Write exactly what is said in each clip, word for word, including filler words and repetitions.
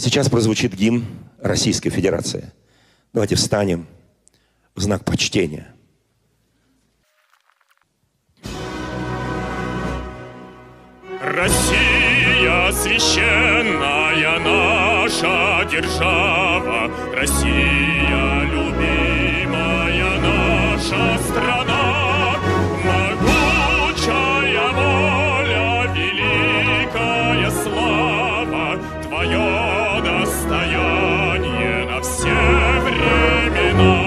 Сейчас прозвучит гимн Российской Федерации. Давайте встанем в знак почтения. Россия священная наша держава, Россия любимая наша страна, могучая воля, великая слава, твое достояние на все времена.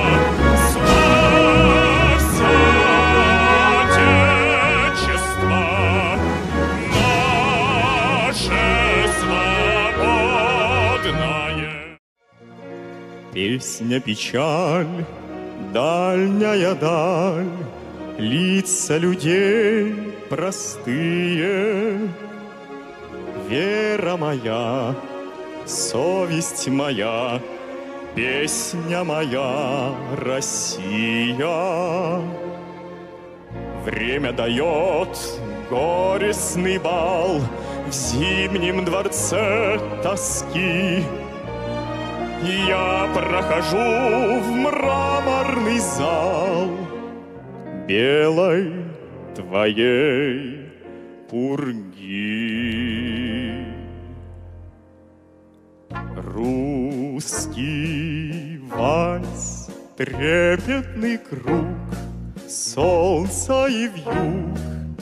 Песня печаль, дальняя даль, лица людей простые. Вера моя, совесть моя, песня моя, Россия. Время дает горестный бал в зимнем дворце тоски. Я прохожу в мраморный зал белой твоей пурги. Русский вальс, трепетный круг, солнца и вьюг.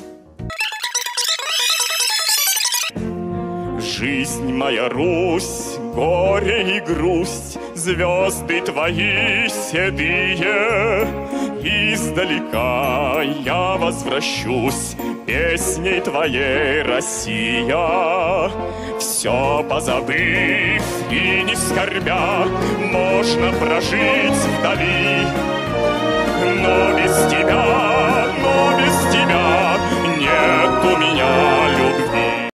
Жизнь моя, Русь, горе и грусть, звезды твои седые. Издалека я возвращусь песней твоей, Россия. Все позабыв и не скорбя, можно прожить вдали